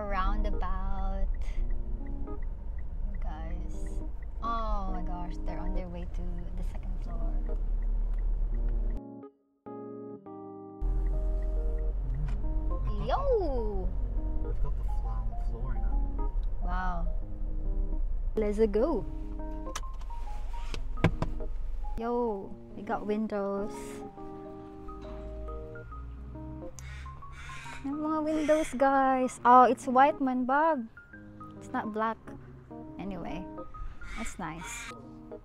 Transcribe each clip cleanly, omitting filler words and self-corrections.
our roundabout. Guys. Oh my gosh, they're on their way to the second floor. Yo! We've got the floor now. Wow. Let's go. Yo, we got windows. May mga windows, guys. Oh, it's white man, Bob. It's not black. Anyway, that's nice.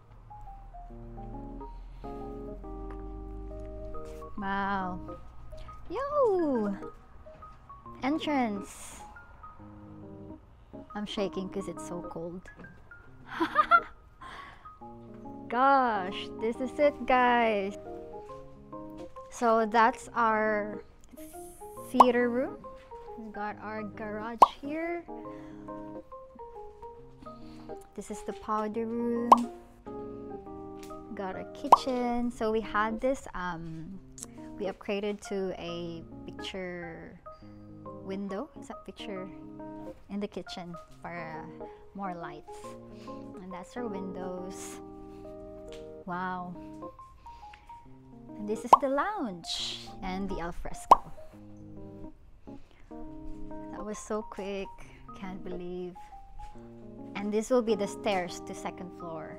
Wow. Yo! Entrance. I'm shaking because it's so cold. Gosh, this is it, guys. So that's our theater room. We got our garage here. This is the powder room. Got a kitchen. So we had this we upgraded to a picture window. Is that picture in the kitchen for more lights? And that's our windows. Wow. And this is the lounge and the alfresco. That was so quick. Can't believe. And this will be the stairs to second floor.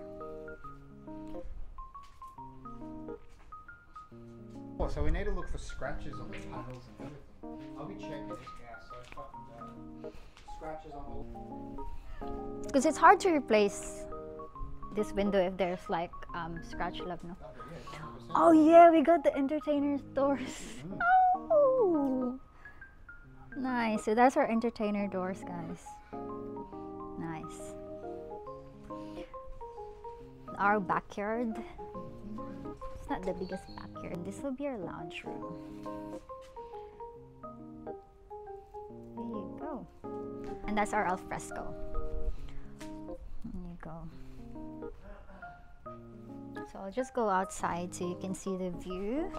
Oh, so we need to look for scratches on the panels and everything. I'll be checking this gas, so I fucking scratches on all. Because it's hard to replace this window if there's like scratch left, no? Oh yeah, we got the entertainer's doors. Oh, nice. So that's our entertainer doors, guys. Nice. Our backyard. It's not the biggest backyard. This will be our lounge room. There you go. And that's our alfresco. There you go. So I'll just go outside so you can see the view.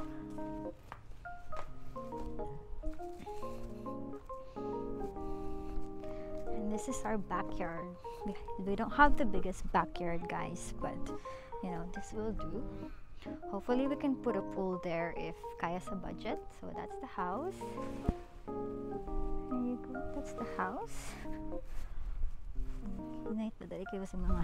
And this is our backyard. We don't have the biggest backyard, guys, but you know, this will do. Hopefully we can put a pool there if kaya sa budget. So that's the house. There you go. That's the house. Dali kayo sa mga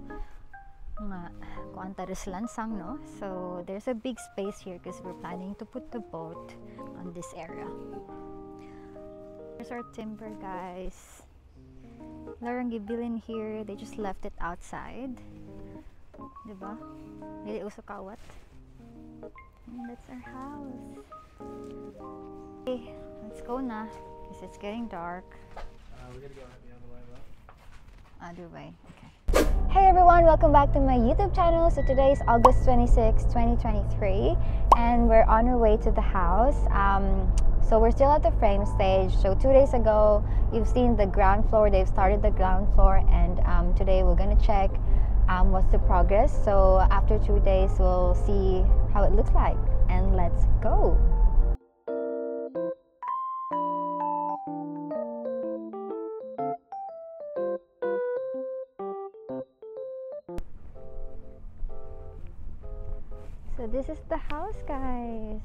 kuantaris lansang, no? So there's a big space here because we're planning to put the boat on this area. Here's our timber, guys. Larang gibilin here. They just left it outside. Diba? Dili uso kawat. And that's our house. Okay, let's go na because it's getting dark. We gotta go the other way, right? Other way. Okay. Hey everyone, welcome back to my YouTube channel. So today is August 26, 2023 and we're on our way to the house. So we're still at the frame stage. So 2 days ago you've seen the ground floor. They've started the ground floor and today we're gonna check what's the progress. So after 2 days we'll see how it looks like, and let's go. So this is the house, guys.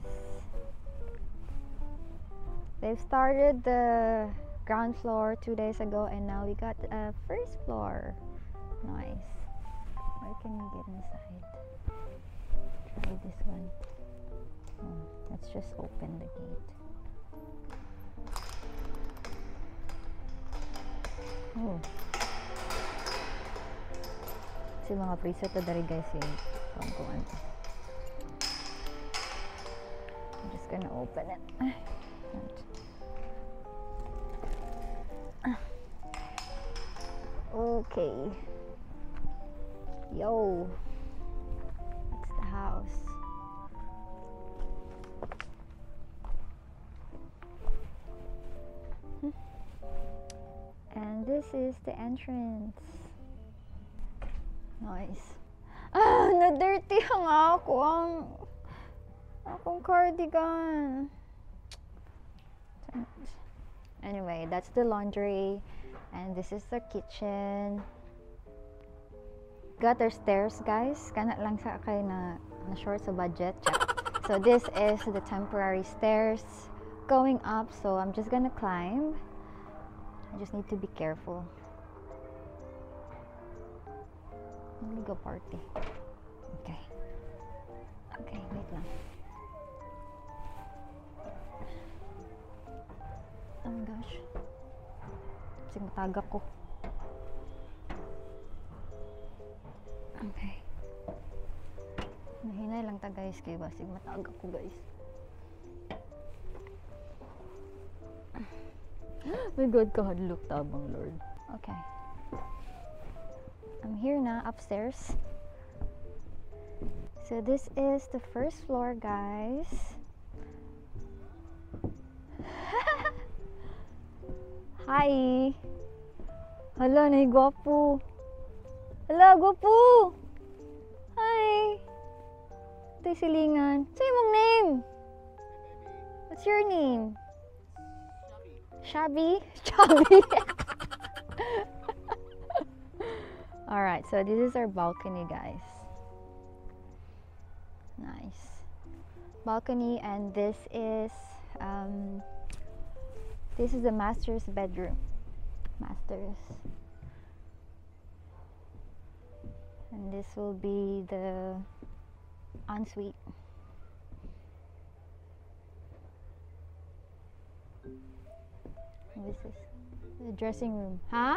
They've started the ground floor 2 days ago and now we got a first floor. Nice. Where can we get inside? Try this one. Oh, let's just open the gate. Oh. Si mga preset to dari, guys, yung pangkuhan. I'm just gonna open it. Okay. Yo. That's the house. And this is the entrance. Nice. Ah, na-dirty ang akong cardigan. Anyway, that's the laundry, and this is the kitchen. Got our stairs, guys. Kana lang sa kay na short sa budget. So this is the temporary stairs going up. So I'm just gonna climb. I just need to be careful. Let me go party. Okay. Okay, wait lang. Oh my gosh. Kasi matagak ko. Okay. Mahinay lang ta guys kay basig matagak ko guys. My God, kahadlok tabang Lord. Okay. I'm here na upstairs. So this is the first floor, guys. Hi. Hala, nahigwapo. Hala, gwapo. Hi. Ito'y silingan. Say mong name. What's your name? Shabby? Shabby? Alright, so this is our balcony, guys. Nice. Balcony, and this is the master's bedroom. Master's. And this will be the ensuite. What is this? The dressing room. Huh?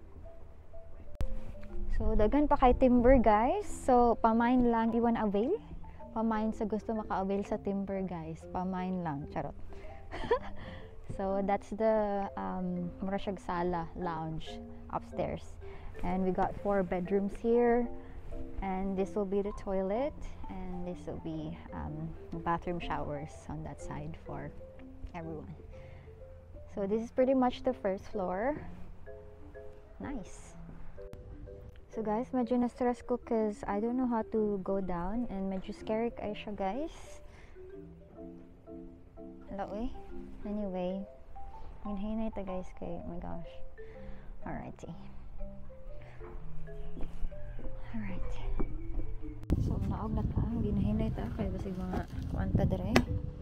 So, dagan pa kay timber, guys. So, pamain lang, iwan avail. Pamain sa gusto maka-avail sa timber, guys. Pamain lang. Charot. So, that's the murashag sala lounge upstairs. And we got 4 bedrooms here. And this will be the toilet. And this will be bathroom showers on that side for everyone. So this is pretty much the first floor. Nice. So guys, medyo na-stress ko because I don't know how to go down. And medyo scary kayo siya, guys. Hello, eh? Anyway, hinay ta guys kay, oh my gosh. Alrighty. Alright. So, naog na ta. Ginahinay ta kay basig mga kwanta dire.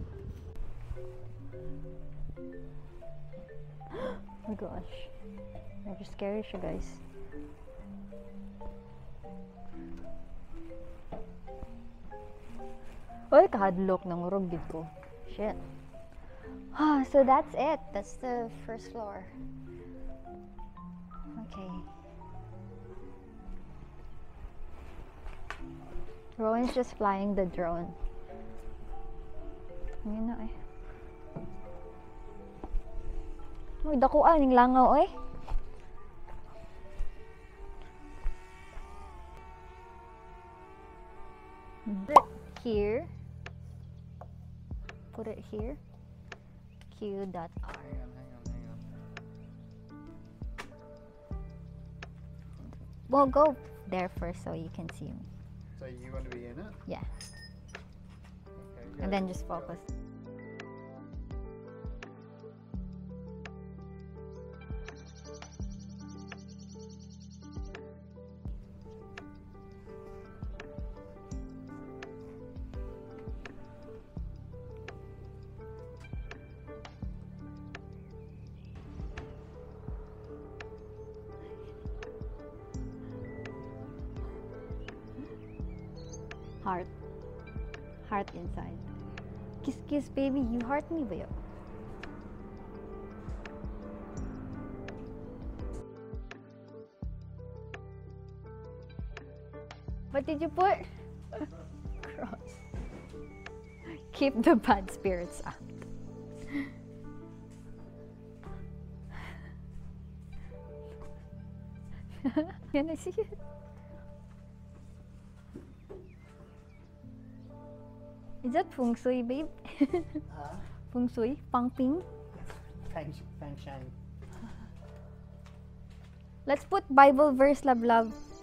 Oh my gosh. Medyo scary siya, guys. Oy, kahadlok ng urog gid ko. Shit. So that's it. That's the first floor. Okay. Rowan's just flying the drone. Yun na eh. Uy, dakuan, yung langaw eh. Put it here. Put it here. Q.R. Hang on. Well, go there first so you can see me. So you want to be in it? Yeah. Okay, And then just focus. Heart inside. Kiss baby, you heart me ba yun? What did you put? Cross. Keep the bad spirits out. Can I see it? Is that feng shui, babe? Huh? Feng shui? Pang ping? Feng Shang. Let's put Bible verse, love.